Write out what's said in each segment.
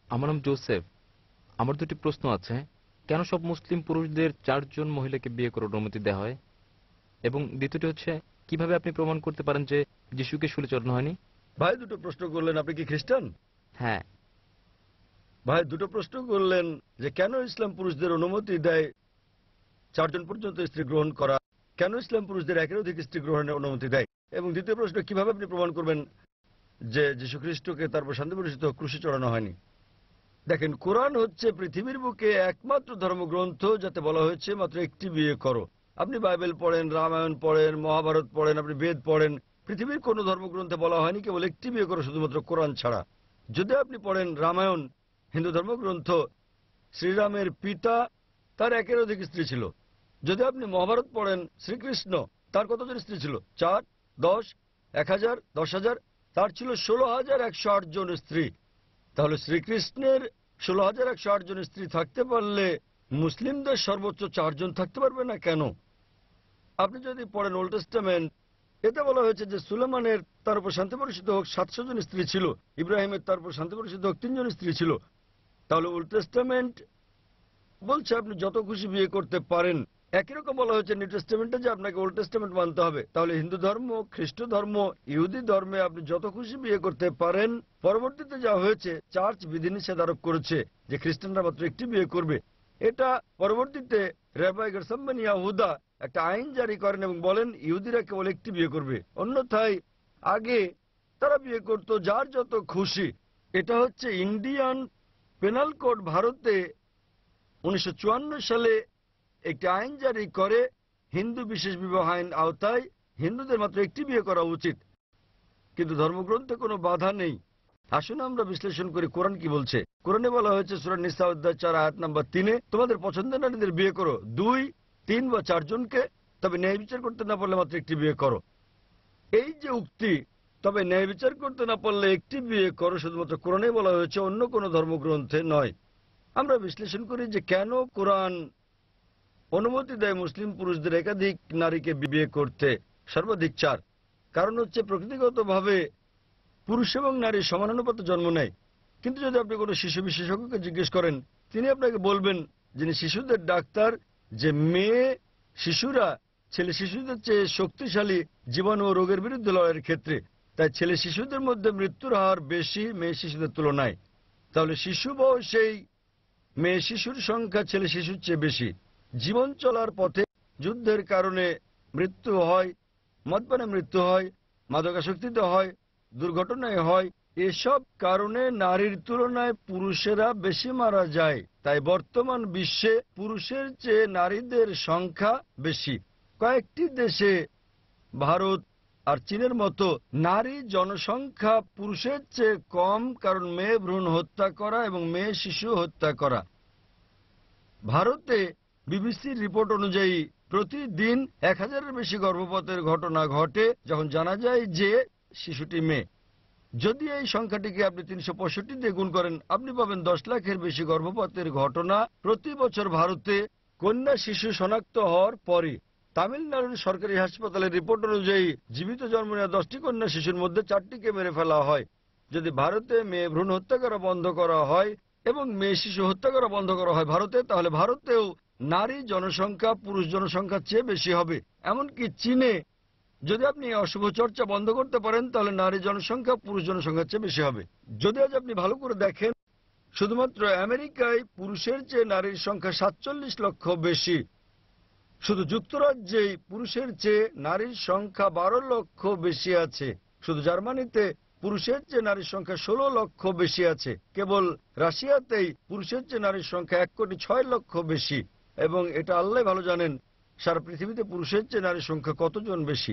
আমার নাম জোসেফ। আমার দুটি প্রশ্ন আছে। কেন সব মুসলিম পুরুষদের 4 জন মহিলাকে বিয়ে করার অনুমতি দেওয়া হয়? এবং দ্বিতীয়টি হচ্ছে, কিভাবে আপনি প্রমাণ করতে পারেন যে যিশুকে শুলে চড়ানো হয়নি? ভাই দুটো প্রশ্ন করলেন, আপনি কি খ্রিস্টান? হ্যাঁ। ভাই দুটো প্রশ্ন করলেন যে কেন ইসলাম পুরুষদের অনুমতি দেয় 4 জন পর্যন্ত স্ত্রী গ্রহণ করা, কেন ইসলাম পুরুষদের একের অধিক স্ত্রী গ্রহণের অনুমতি দেয়, এবং দ্বিতীয় প্রশ্ন, কিভাবে আপনি প্রমাণ করবেন যে যীশু খ্রিস্টকে তারপর শান্তি পরিচিত ক্রুশে চড়ানো হয়নি। দেখেন, কোরআন হচ্ছে পৃথিবীর বুকে একমাত্র ধর্মগ্রন্থ যাতে বলা হয়েছে মাত্র একটি বিয়ে করো। আপনি বাইবেল পড়েন, রামায়ণ পড়েন, মহাভারত পড়েন, আপনি বেদ পড়েন, পৃথিবীর কোনো ধর্মগ্রন্থে বলা হয়নি কেবল একটি বিয়ে করো, শুধুমাত্র কোরআন ছাড়া। যদি আপনি পড়েন রামায়ণ, হিন্দু ধর্মগ্রন্থ, শ্রীরামের পিতা তার একের অধিক স্ত্রী ছিল। যদি আপনি মহাভারত পড়েন, শ্রীকৃষ্ণ তার কতজন স্ত্রী ছিল? 4, 10, 1000, 10,000, তার ছিল 16,108 জন স্ত্রী। তাহলে শ্রীকৃষ্ণের 16,108 জন স্ত্রী থাকতে পারলে মুসলিমদের সর্বোচ্চ 4 জন থাকতে পারবে না কেন? আপনি যদি পড়েন ওল্ড টেস্টামেন্ট, এতে বলা হয়েছে যে সুলেমানের তার উপর শান্তি বর্ষিত হোক 700 জন স্ত্রী ছিল, ইব্রাহিমের তার উপর শান্তি বর্ষিত হোক 3 জন স্ত্রী ছিল। তাহলে ওল্ড টেস্টামেন্ট বলছে আপনি যত খুশি বিয়ে করতে পারেন। একই রকম বলা হয়েছে নিউ টেস্টামেন্টে যে আপনাকে ওল্ড টেস্টামেন্ট মানতে হবে। তাহলে হিন্দু ধর্ম, খ্রিস্ট ধর্ম, ইহুদি ধর্মে আপনি যত খুশি বিয়ে করতে পারেন। পরবর্তীতে যা হয়েছে, চার্চ বিধিনিষেধ আরোপ করেছে যে খ্রিস্টানরা মাত্র একটি বিয়ে করবে। এটা পরবর্তীতে রেবাই গেরসাম্মান ইয়াহুদা একটা আইন জারি করেন এবং বলেন ইহুদিরা কেবল একটি বিয়ে করবে, অন্যথায় আগে তারা বিয়ে করত যার যত খুশি। এটা হচ্ছে ইন্ডিয়ান পেনাল কোড। ভারতে 1954 সালে একটি আইন জারি করে হিন্দু বিশেষ বিবাহ আইন আওতায় হিন্দুদের মাত্র একটি বিয়ে করা উচিত, কিন্তু ধর্মগ্রন্থে কোনো বাধা নেই। আসুন আমরা বিশ্লেষণ করি কোরআন কি বলছে। কোরআনে বলা হয়েছে সূরা নিসা অধ্যায় 4 আয়াত নাম্বার 3-এ, তোমাদের পছন্দের নারীদের বিয়ে করো 2, 3 বা 4 জনকে, তবে ন্যায় বিচার করতে না পারলে মাত্র একটি বিয়ে করো। এই যে উক্তি, তবে ন্যায় বিচার করতে না পারলে একটি বিয়ে করো, শুধুমাত্র কোরআনে বলা হয়েছে, অন্য কোনো ধর্মগ্রন্থে নয়। আমরা বিশ্লেষণ করি যে কেন কোরআন অনুমতি দেয় মুসলিম পুরুষদের একাধিক নারীকে বিয়ে করতে, সর্বাধিক 4। কারণ হচ্ছে প্রকৃতিগতভাবে পুরুষ এবং নারী সমানুপাতে জন্ম নেয়। কিন্তু যদি আপনি কোনো শিশু বিশেষজ্ঞকে জিজ্ঞেস করেন, তিনি আপনাকে বলবেন, যিনি শিশুদের ডাক্তার, যে মেয়ে শিশুরা ছেলে শিশুদের চেয়ে শক্তিশালী জীবাণু ও রোগের বিরুদ্ধে লড়াইয়ের ক্ষেত্রে। তাই ছেলে শিশুদের মধ্যে মৃত্যুর হার বেশি মেয়ে শিশুদের তুলনায়। তাহলে শিশু বয়সেই মেয়ে শিশুর সংখ্যা ছেলে শিশুর চেয়ে বেশি। জীবন চলার পথে যুদ্ধের কারণে মৃত্যু হয়, মদ্যপানে মৃত্যু হয়, মাদকাসক্তিতে হয়, দুর্ঘটনায় হয়, এসব কারণে নারীর তুলনায় পুরুষেরা বেশি মারা যায়। তাই বর্তমান বিশ্বে পুরুষের চেয়ে নারীদের সংখ্যা বেশি। কয়েকটি দেশে, ভারত আর চীনের মতো, নারী জনসংখ্যা পুরুষের চেয়ে কম, কারণ মেয়ে ভ্রূণ হত্যা করা এবং মেয়ে শিশু হত্যা করা। ভারতে বিবিসির রিপোর্ট অনুযায়ী প্রতিদিন 1000-এর বেশি গর্ভপাতের ঘটনা ঘটে যখন জানা যায় যে শিশুটি মেয়ে। যদি এই সংখ্যাটিকে আপনি 365 দিয়ে গুণ করেন, আপনি পাবেন 10 লাখের বেশি গর্ভপাতের ঘটনা প্রতি বছর ভারতে কন্যা শিশু শনাক্ত হওয়ার পরে। তামিলনাড়ুর সরকারি হাসপাতালের রিপোর্ট অনুযায়ী জীবিত জন্ম নেওয়া 10টি কন্যা শিশুর মধ্যে 4টিকে মেরে ফেলা হয়। যদি ভারতে মেয়ে ভ্রূণ হত্যা করা বন্ধ করা হয় এবং মেয়ে শিশু হত্যা করা বন্ধ করা হয় ভারতে, তাহলে ভারতেও নারী জনসংখ্যা পুরুষ জনসংখ্যার চেয়ে বেশি হবে। এমনকি চীনে যদি আপনি অশুভ চর্চা বন্ধ করতে পারেন, তাহলে নারী জনসংখ্যা পুরুষ জনসংখ্যার চেয়ে বেশি হবে। যদি আজ আপনি ভালো করে দেখেন, শুধুমাত্র আমেরিকায় পুরুষের চেয়ে নারীর সংখ্যা 47 লক্ষ বেশি। শুধু যুক্তরাজ্যেই পুরুষের চেয়ে নারীর সংখ্যা 12 লক্ষ বেশি আছে। শুধু জার্মানিতে পুরুষের চেয়ে নারীর সংখ্যা 16 লক্ষ বেশি আছে। কেবল রাশিয়াতেই পুরুষের চেয়ে নারীর সংখ্যা 1,06,00,000 বেশি। এবং এটা আল্লাহ ভালো জানেন সারা পৃথিবীতে পুরুষের চেয়ে নারীর সংখ্যা কতজন বেশি।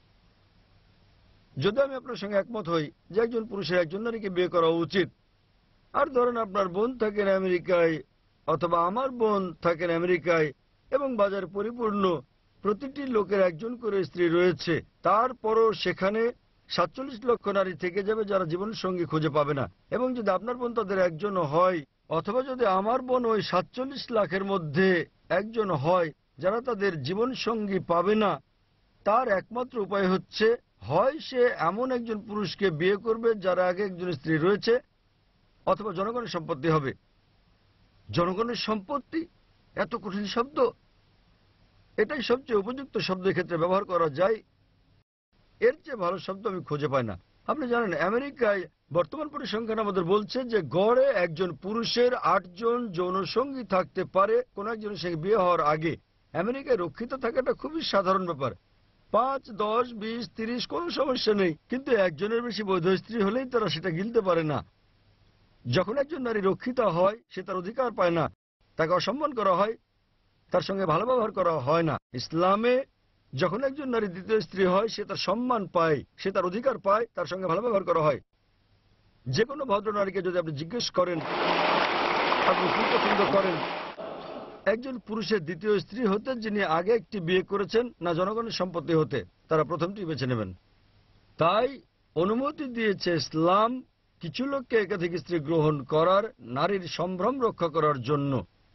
যদি আমি আপনার সঙ্গে একমত হই যে একজন পুরুষের একজন নারীকে বিয়ে করা উচিত, আর ধরেন আপনার বোন থাকেন আমেরিকায় অথবা আমার বোন থাকেন আমেরিকায় এবং বাজার পরিপূর্ণ, প্রতিটি লোকের একজন করে স্ত্রী রয়েছে, তারপরও সেখানে 47 লক্ষ নারী থেকে যাবে যারা জীবনসঙ্গী খুঁজে পাবে না। এবং যদি আপনার বোন তাদের একজন হয়, অথবা যদি আমার বোন ওই 47 লাখের মধ্যে একজন হয় যারা তাদের জীবনসঙ্গী পাবে না, তার একমাত্র উপায় হচ্ছে হয় সে এমন একজন পুরুষকে বিয়ে করবে যার আগে একজন স্ত্রী রয়েছে, অথবা জনগণের সম্পত্তি হবে। জনগণের সম্পত্তি এত কঠিন শব্দ, এটাই সবচেয়ে উপযুক্ত শব্দের ক্ষেত্রে ব্যবহার করা যায়। এর চেয়ে ভালো শব্দ আমি খুঁজে পাই না। আপনি জানেন আমেরিকায় বর্তমান পরিসংখ্যান আমাদের বলছে যে গড়ে একজন পুরুষের 8 জন যৌনসঙ্গী থাকতে পারে কোন একজনের সঙ্গে বিয়ে হওয়ার আগে। আমেরিকায় রক্ষিত থাকাটা খুবই সাধারণ ব্যাপার। 5, 10, 20, 30 কোনো সমস্যা নেই, কিন্তু একজনের বেশি বৈধ স্ত্রী হলেই তারা সেটা গিলতে পারে না। যখন একজন নারী রক্ষিত হয় সে তার অধিকার পায় না, তাকে অসম্মান করা হয়, তার সঙ্গে ভালো ব্যবহার করা হয় না। ইসলামে যখন একজন নারী দ্বিতীয় স্ত্রী হয় সে তার সম্মান পায়, সে তার অধিকার পায়, তার সঙ্গে ভালো ব্যবহার করা হয়। যে কোনো ভদ্র নারীকে যদি আপনি জিজ্ঞেস করেন আপনি কি পছন্দ করেন, একজন পুরুষের দ্বিতীয় স্ত্রী হতে যিনি আগে একটি বিয়ে করেছেন, না জনগণের সম্পত্তি হতে, তারা প্রথমটি বেছে নেবেন। তাই অনুমতি দিয়েছে ইসলাম কিছু লোককে একাধিক স্ত্রী গ্রহণ করার, নারীর সম্ভ্রম রক্ষা করার জন্য।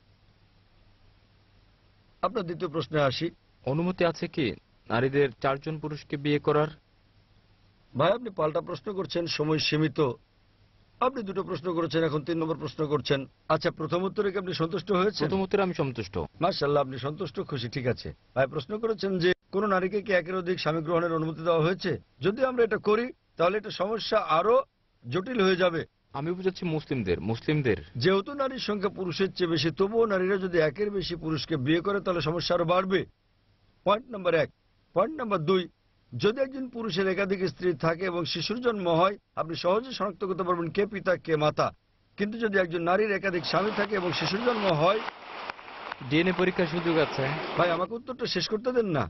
আপনার দ্বিতীয় প্রশ্নে আসি। অনুমতি আছে কি নারীদের 4 জন পুরুষকে বিয়ে করার? ভাই আপনি পাল্টা প্রশ্ন করছেন, সময় সীমিত। আপনি দুটো প্রশ্ন করেছেন, এখন 3 নম্বর প্রশ্ন করছেন। আচ্ছা, প্রথম উত্তরে কি আপনি সন্তুষ্ট হয়েছেন? প্রথম উত্তরে আমি সন্তুষ্ট। মাশাআল্লাহ, আপনি সন্তুষ্ট, খুশি, ঠিক আছে। ভাই প্রশ্ন করেছেন যে কোন নারীকে কি একের অধিক স্বামী গ্রহণের অনুমতি দেওয়া হয়েছে। যদি আমরা এটা করি তাহলে এটা সমস্যা আরো জটিল হয়ে যাবে। আমি বুঝাচ্ছি মুসলিমদের। যেহেতু নারীর সংখ্যা পুরুষের চেয়ে বেশি, তবুও নারীরা যদি একের বেশি পুরুষকে বিয়ে করে তাহলে সমস্যা আরো বাড়বে। Point number 1। পয়েন্ট নাম্বার 2, যদি একজন পুরুষের একাধিক স্ত্রী থাকে এবং শিশুর জন্ম হয়, আপনি সহজে শনাক্ত করতে পারবেন কে পিতা কে মাতা। কিন্তু যদি একজন নারীর একাধিক স্বামী থাকে এবং শিশুর জন্ম হয়, ডিএনএ পরীক্ষার সুযোগ আছে। ভাই আমাকে উত্তরটা শেষ করতে দেন না।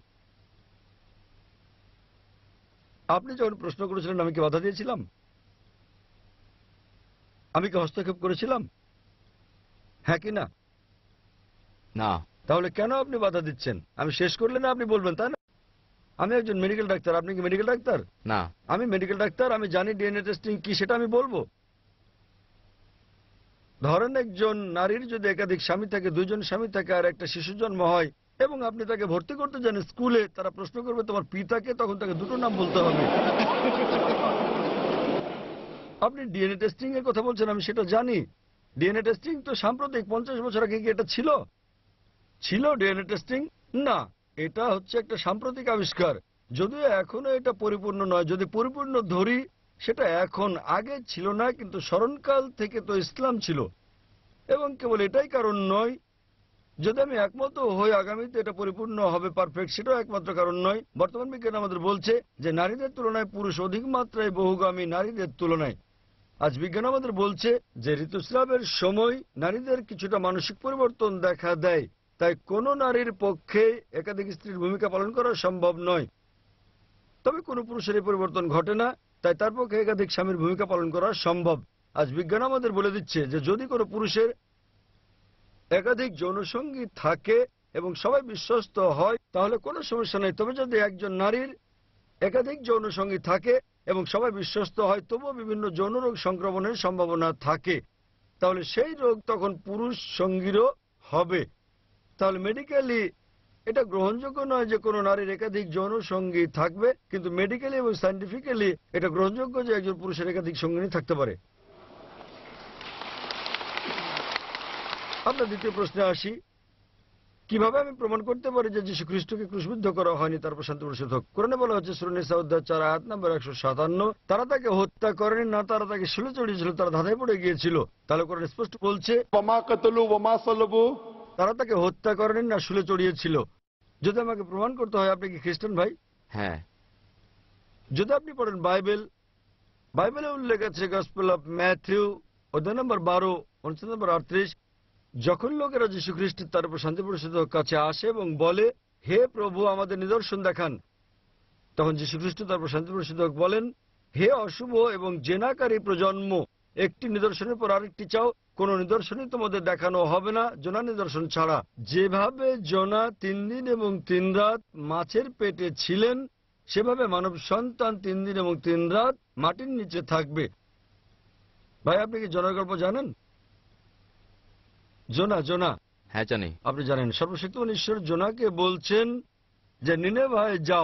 আপনি যখন প্রশ্ন করেছিলেন আমি কি বাধা দিয়েছিলাম? আমি কি হস্তক্ষেপ করেছিলাম? হ্যাঁ কি না? না। তাহলে কেন আপনি বাধা দিচ্ছেন? আমি শেষ করলে না আপনি বলবেন, তাই না? আমি একজন মেডিকেল ডাক্তার, আপনি কি মেডিকেল ডাক্তার? না। আমি মেডিকেল ডাক্তার, আমি জানি ডিএনএ টেস্টিং কি, সেটা আমি বলবো। ধরেন একজন নারীর যদি একাধিক স্বামী থাকে, 2 জন স্বামী থাকে আর একটা শিশু জন্ম হয় এবং আপনি তাকে ভর্তি করতে যান স্কুলে, তারা প্রশ্ন করবে তোমার পিতাকে, তখন তাকে দুটো নাম বলতে হবে। আপনি ডিএনএ টেস্টিং এর কথা বলছেন, আমি সেটা জানি। ডিএনএ টেস্টিং তো সাম্প্রতিক, 50 বছর আগে কি এটা ছিল? DNA testing? না, এটা হচ্ছে একটা সাম্প্রতিক আবিষ্কার। যদিও এখনো এটা পরিপূর্ণ নয়, যদি পরিপূর্ণ ধরি সেটা এখন, আগে ছিল না, কিন্তু স্মরণকাল থেকে তো ইসলাম ছিল। এবং কেবল এটাই কারণ নয়, যদি আমি একমত হই আগামীতে এটা পরিপূর্ণ হবে, পারফেক্ট, সেটাও একমাত্র কারণ নয়। বর্তমান বিজ্ঞান আমাদের বলছে যে নারীদের তুলনায় পুরুষ অধিক মাত্রায় বহুগামী নারীদের তুলনায়। আজ বিজ্ঞান আমাদের বলছে যে ঋতুস্রাবের সময় নারীদের কিছুটা মানসিক পরিবর্তন দেখা দেয়, তাই কোনো নারীর পক্ষে একাধিক স্ত্রীর ভূমিকা পালন করা সম্ভব নয়। তবে কোনো পুরুষের এই পরিবর্তন ঘটে না, তাই তার পক্ষে একাধিক স্বামীর ভূমিকা পালন করা সম্ভব। আজ বিজ্ঞান আমাদের বলে দিচ্ছে যে যদি কোনো পুরুষের একাধিক যৌনসঙ্গী থাকে এবং সবাই বিশ্বস্ত হয় তাহলে কোনো সমস্যা নেই। তবে যদি একজন নারীর একাধিক যৌনসঙ্গী থাকে এবং সবাই বিশ্বস্ত হয়, তবুও বিভিন্ন যৌন রোগ সংক্রমণের সম্ভাবনা থাকে, তাহলে সেই রোগ তখন পুরুষ সঙ্গীরও হবে। তাহলে মেডিকেলি এটা গ্রহণযোগ্য নয় যে কোনো নারীর একাধিক যৌন সঙ্গী থাকবে, কিন্তু মেডিকেলি এবং সায়েন্টিফিক্যালি এটা গ্রহণযোগ্য যে একজন পুরুষের একাধিক সঙ্গিনী থাকতে পারে। আপনার দ্বিতীয় প্রশ্নে আসি, কিভাবে আমি প্রমাণ করতে পারি যে যীশু খ্রিস্টকে ক্রুশবিদ্ধ করা হয়নি, তারপর শান্তি প্রতিষ্ঠিত হোক? কোরআনে বলা হচ্ছে সূরা নিসা অধ্যায় 4 আয়াত নম্বর 157, তারা তাকে হত্যা করেনি, না তারা তাকে শুলে চড়িয়েছিল, তারা ধাঁধায় পড়ে গিয়েছিল। তাহলে কোরআন স্পষ্ট বলছে তারা তাকে হত্যা করেনি, না শুলে চড়িয়েছিল। যদি আমাকে প্রমাণ করতে হয়, আপনি কি খ্রিস্টান ভাই? হ্যাঁ। যদি আপনি পড়েন বাইবেলে উল্লেখ আছে গসপেল অফ ম্যাথিউ অধ্যায় নম্বর 12 অনুচ্ছেদ নম্বর 38, যখন লোকেরা যীশু খ্রিস্টের তার উপর শান্তি প্রতিষ্ঠিত কাছে আসে এবং বলে হে প্রভু আমাদের নিদর্শন দেখান, তখন যীশু খ্রিস্ট তার উপর শান্তি প্রতিষ্ঠিত বলেন হে অশুভ এবং জেনাকারী প্রজন্ম, একটি নিদর্শনের পর আরেকটি চাও, কোন নিদর্শনই তোমাদের দেখানো হবে না জোনা নিদর্শন ছাড়া। যেভাবে জোনা 3 দিন এবং 3 রাত মাছের পেটে ছিলেন, সেভাবে মানব সন্তান 3 দিন এবং 3 রাত মাটির নিচে থাকবে। ভাই আপনি কি জোনার গল্প জানেন? জোনা? হ্যাঁ জানি। আপনি জানেন সর্বশক্তিমান ঈশ্বর জোনাকে বলছেন যে নিনেভায় যাও।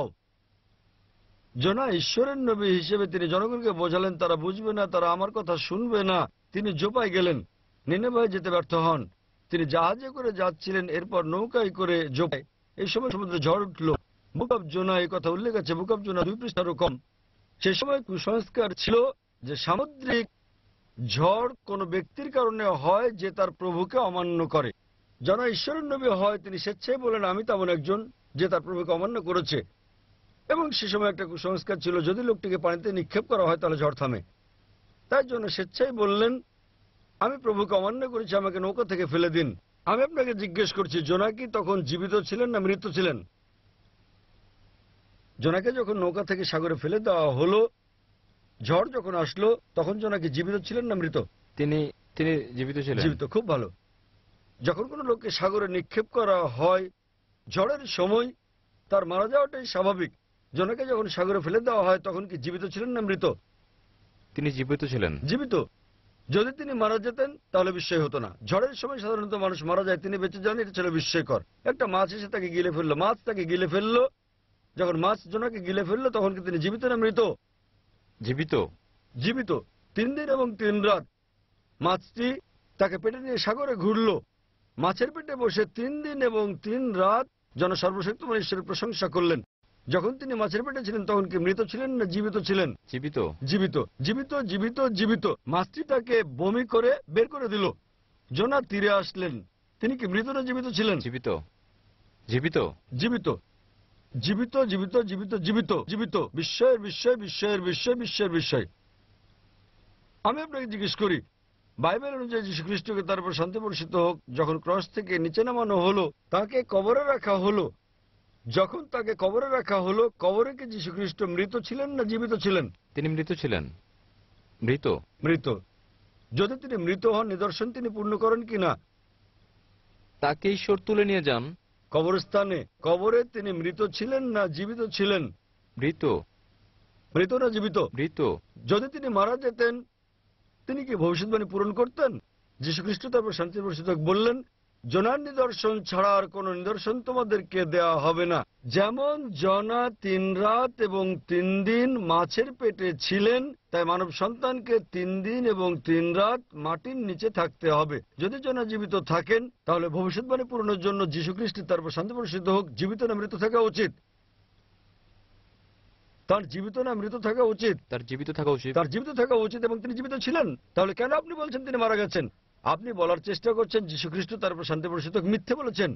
জোনা ঈশ্বরের নবী হিসেবে তিনি জনগণকে বোঝালেন তারা বুঝবে না, তারা আমার কথা শুনবে না। তিনি জোপায় গেলেন, নিনেভে যেতে ব্যর্থ হন। তিনি জাহাজে করে যাচ্ছিলেন, এরপর নৌকায় করে জোপায়। এই সময় সমুদ্রে ঝড় উঠল। বুক অব জোনা এই কথা উল্লেখ আছে, বুক অব জোনা 2 পৃষ্ঠারও কম। সে সময় কুসংস্কার ছিল যে সামুদ্রিক ঝড় কোনো ব্যক্তির কারণে হয় যে তার প্রভুকে অমান্য করে। যারা ঈশ্বরের নবী হয় তিনি স্বেচ্ছায় বলেন আমি তেমন একজন যে তার প্রভুকে অমান্য করেছে। এবং সে সময় একটা কুসংস্কার ছিল যদি লোকটিকে পানিতে নিক্ষেপ করা হয় তাহলে ঝড় থামে। তাই জন্য স্বেচ্ছায় বললেন আমি প্রভুকে অমান্য করেছি, আমাকে নৌকা থেকে ফেলে দিন। আমি আপনাকে জিজ্ঞেস করছি, জোনা কি তখন জীবিত ছিলেন না মৃত ছিলেন? জোনাকে যখন নৌকা থেকে সাগরে ফেলে দেওয়া হলো, ঝড় যখন আসলো, তখন জোনা কি জীবিত ছিলেন না মৃত? তিনি তিনি জীবিত ছিলেন। জীবিত। খুব ভালো। যখন কোনো লোককে সাগরে নিক্ষেপ করা হয় ঝড়ের সময়, তার মারা যাওয়াটাই স্বাভাবিক। জোনাকে যখন সাগরে ফেলে দেওয়া হয় তখন কি জীবিত ছিলেন না মৃত? তিনি জীবিত ছিলেন। জীবিত। যদি তিনি মারা যেতেন তাহলে বিস্ময় হতো না। ঝড়ের সময় সাধারণত মানুষ মারা যায়, তিনি বেঁচে যান, এটা ছিল বিস্ময়কর। একটা মাছ এসে তাকে গিলে ফেললো, মাছ তাকে গিলে ফেললো। যখন মাছ জোনাকে গিলে ফেললো তখন কি তিনি জীবিত না মৃত? জীবিত। জীবিত। 3 দিন এবং 3 রাত মাছটি তাকে পেটে নিয়ে সাগরে ঘুরলো। মাছের পেটে বসে 3 দিন এবং 3 রাত জন সর্বশক্তিমান ঈশ্বরের প্রশংসা করলেন। যখন তিনি মাছের পেটে ছিলেন তখন কি মৃত ছিলেন না জীবিত ছিলেন? জীবিত। জীবিত। জীবিত জীবিত জীবিত। মাছটি তাকে বমি করে বের করে দিল। জোনা তীরে আসলেন, তিনি কি মৃত না জীবিত ছিলেন? জীবিত। জীবিত। জীবিত। জীবিত জীবিত জীবিত জীবিত জীবিত। বিস্ময়ের বিস্ময়, বিস্ময়ের বিস্ময়, বিস্ময়ের বিস্ময়। আমি আপনাকে জিজ্ঞেস করি, বাইবেল অনুযায়ী যীশু খ্রিস্টকে তার উপর শান্তি বর্ষিত হোক যখন ক্রস থেকে নিচে নামানো হলো, তাকে কবরে রাখা হলো। যখন তাকে কবরে রাখা হলো, কবরে কি যীশু খ্রিস্ট মৃত ছিলেন না জীবিত ছিলেন? তিনি মৃত ছিলেন। মৃত। মৃত। যদি তিনি মৃত হন, নিদর্শন তিনি পূর্ণ করেন কিনা? তাকে ঈশ্বর তুলে নিয়ে যান। কবরস্থানে কবরে তিনি মৃত ছিলেন না জীবিত ছিলেন? মৃত। মৃত না জীবিত? মৃত। যদি তিনি মারা যেতেন তিনি কি ভবিষ্যৎবাণী পূরণ করতেন? যীশু খ্রিস্ট তারপর শান্তি বর্ষিত বললেন, জোনার নিদর্শন ছাড়া আর কোন নিদর্শন তোমাদেরকে দেয়া হবে না। যেমন জোনা 3 রাত এবং 3 দিন মাছের পেটে ছিলেন, তাই মানব সন্তানকে 3 দিন এবং 3 রাত মাটির নিচে থাকতে হবে। যদি জোনা জীবিত থাকেন তাহলে ভবিষ্যৎবাণী পূরণের জন্য যীশু খ্রিস্ট তারপর শান্তি বর্ষিত হোক জীবিত না মৃত থাকা উচিত? তার জীবিত না মৃত থাকা উচিত? তার জীবিত থাকা উচিত। তার জীবিত থাকা উচিত, এবং তিনি জীবিত ছিলেন। তাহলে কেন আপনি বলছেন তিনি মারা গেছেন? আপনি বলার চেষ্টা করছেন যীশু খ্রিস্ট তারপর শান্তি বর্ষিত হোক মিথ্যে বলেছেন।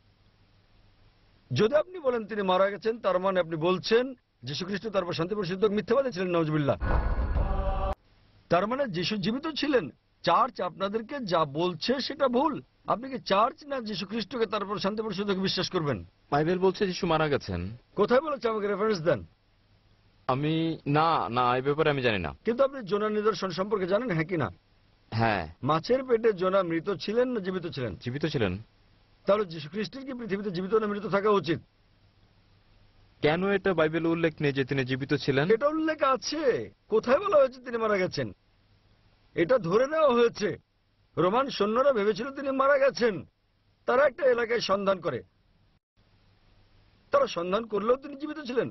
যদি আপনি বলেন তিনি মারা গেছেন, তার মানে আপনি বলছেন যীশু খ্রিস্ট তারপর শান্তি বর্ষিত হোক মিথ্যাবাদী ছিলেন। নাউজুবিল্লাহ। তার মানে যীশু জীবিত ছিলেন। চার্চ আপনাদেরকে যা বলছে সেটা ভুল। আপনি কি চার্চ না যীশু খ্রিস্টকে তারপর শান্তি বর্ষিত হোক বিশ্বাস করবেন? বাইবেল বলছে যিশু মারা গেছেন। কোথায় বলেছে? আমাকে রেফারেন্স দেন। আমি না না এই ব্যাপারে আমি জানি না। কিন্তু আপনি জোনার নিদর্শন সম্পর্কে জানেন, হ্যাঁ কি না? হ্যাঁ। মাছের পেটে জোনা মৃত ছিলেন না জীবিত ছিলেন? জীবিত ছিলেন। তাহলে যীশু খ্রিস্টের কি পৃথিবীতে জীবিত না মৃত থাকা উচিত? কেন এটা বাইবেল উল্লেখ নেই যে তিনি জীবিত ছিলেন? এটা উল্লেখ আছে। কোথায় বলা হয়েছে তিনি মারা গেছেন? এটা ধরে নেওয়া হয়েছে। রোমান সৈন্যরা ভেবেছিল তিনি মারা গেছেন। তারা একটা এলাকায় সন্ধান করে, তারা সন্ধান করলেও তিনি জীবিত ছিলেন।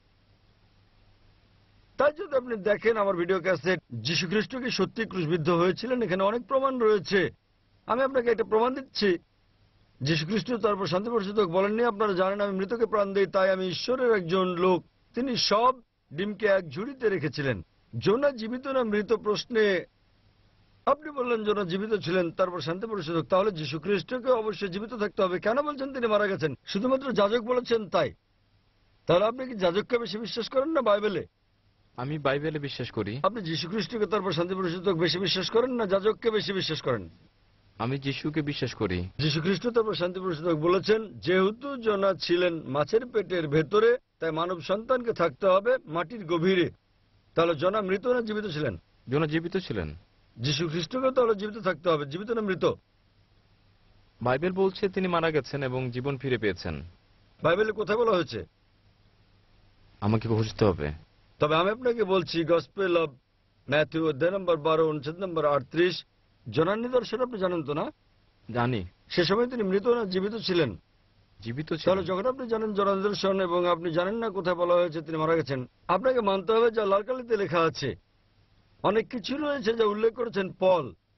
তাই যদি আপনি দেখেন আমার ভিডিও ক্যাসেট, যীশু খ্রিস্ট কি সত্যি ক্রুশবিদ্ধ হয়েছিলেন, এখানে অনেক প্রমাণ রয়েছে। আমি আপনাকে এটা প্রমাণ দিচ্ছি। যীশু খ্রিস্ট তারপর শান্তি বর্ষিত হোক বলেননি আপনারা জানেন আমি মৃতকে প্রাণ দেই, তাই আমি ঈশ্বরের একজন লোক। তিনি সব ডিমকে এক ঝুড়িতে রেখেছিলেন। জোনা জীবিত না মৃত প্রশ্নে আপনি বললেন জোনা জীবিত ছিলেন তারপর শান্তি বর্ষিত হোক। তাহলে যীশু খ্রিস্টকে অবশ্যই জীবিত থাকতে হবে। কেন বলছেন তিনি মারা গেছেন? শুধুমাত্র যাজক বলেছেন তাই? তাহলে আপনি কি যাজককে বেশি বিশ্বাস করেন না বাইবেলে? আমি বাইবেলে বিশ্বাস করি। আপনি যীশু খ্রিস্টকে তারপর শান্তি বর্ষিত হোক বেশি বিশ্বাস করেন না যাজককে বেশি বিশ্বাস করেন? আমি যিশুকে বিশ্বাস করি। যীশু খ্রিস্ট তারপর শান্তি বর্ষিত হোক বলেছেন যেহেতু জোনা ছিলেন মাছের পেটের ভেতরে, তাই মানব সন্তানকে থাকতে হবে মাটির গভীরে। তাহলে জোনা মৃত না জীবিত ছিলেন? জোনা জীবিত ছিলেন। যীশু খ্রিস্টকে তাহলে জীবিত থাকতে হবে, জীবিত না মৃত? বাইবেল বলছে তিনি মারা গেছেন এবং জীবন ফিরে পেয়েছেন। বাইবেলে কোথায় বলা হয়েছে? আমাকে খুঁজতে হবে। তবে আমি আপনাকে বলছি গসপেল অব ম্যাথিউ অধ্যায় নম্বর 12 অনুচ্ছেদ নম্বর 38। জোনার নিদর্শন আপনি জানেন তো না? জানি। সে সময় তিনি মৃত না জীবিত ছিলেন? জীবিত তাহলে ছিলেন। যখন আপনি জানেন জোনার নিদর্শন এবং আপনি জানেন না কোথায় বলা হয়েছে তিনি মারা গেছেন, আপনাকে মানতে হবে যা লাল কালিতে লেখা আছে। অনেক কিছু রয়েছে যা উল্লেখ করেছেন পল।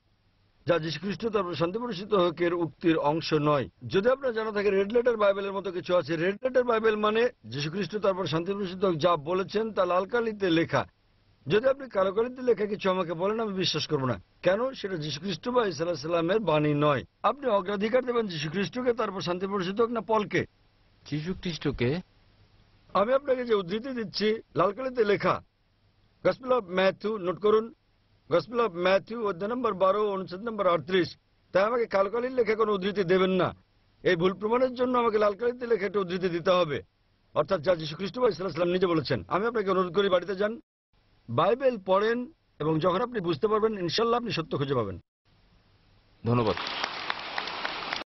যা যীশুখ্রিস্ট তারপর শান্তি বর্ষিত হোক এর উক্তির অংশ নয়। যদি আপনার জানা থাকে রেড লেটার বাইবেলের মতো কিছু আছে, রেড লেটার বাইবেল মানে যীশুখ্রিস্ট তারপর শান্তি বর্ষিত হোক যা বলেছেন তা লাল কালিতে লেখা। যদি আপনি কালো কালিতে লেখা কিছু আমাকে বলেন, আমি বিশ্বাস করব না। কেন? সেটা যীশুখ্রিস্ট বা ঈসা আলাইহিস সালামের বাণী নয়। আপনি অগ্রাধিকার দেবেন যীশুখ্রিস্টকে তারপর শান্তি বর্ষিত হোক না পলকে? যীশু খ্রিস্টকে। আমি আপনাকে যে উদ্ধৃতি দিচ্ছি লাল কালিতে লেখা, গসপেল অফ ম্যাথিউ, নোট করুন, গসপেল অফ ম্যাথিউ অধ্যায় নম্বর 12 অনুচ্ছেদ নম্বর 38। তাই আমাকে কালো কালির লেখা কোনো উদ্ধৃতি দেবেন না। এই ভুল প্রমাণের জন্য আমাকে লাল কালিতে লেখা একটা উদ্ধৃতি দিতে হবে, অর্থাৎ যা যীশুখ্রিস্ট বা ঈসা আলাইহিস সালাম নিজে বলেছেন। আমি আপনাকে অনুরোধ করি বাড়িতে যান, বাইবেল পড়েন, এবং যখন আপনি বুঝতে পারবেন ইনশাল্লাহ আপনি সত্য খুঁজে পাবেন। ধন্যবাদ।